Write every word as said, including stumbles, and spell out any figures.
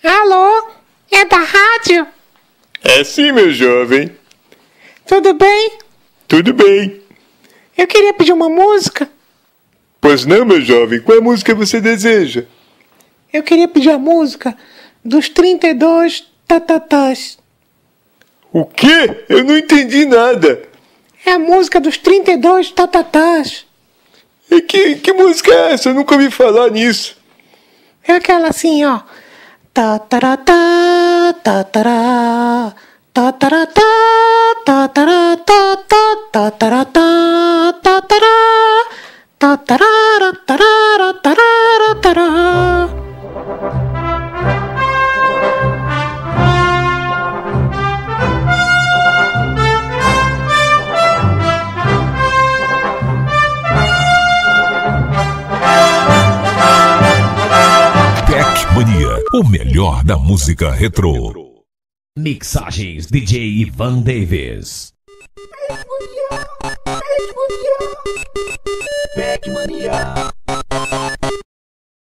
Alô? É da rádio? É sim, meu jovem. Tudo bem? Tudo bem. Eu queria pedir uma música. Pois não, meu jovem. Qual música você deseja? Eu queria pedir a música dos trinta e dois tatatás. O quê? Eu não entendi nada. É a música dos trinta e dois tatatás. E que, que música é essa? Eu nunca ouvi falar nisso. É aquela assim, ó. Tataratá, tatará, tataratá, tataratá, tataratá, tatará, tatará, tarará, tarará, tarará. Tecmania, o melhor da música retrô. Mixagens D J Ivan Davis. Tecmania, Tecmania, Tecmania.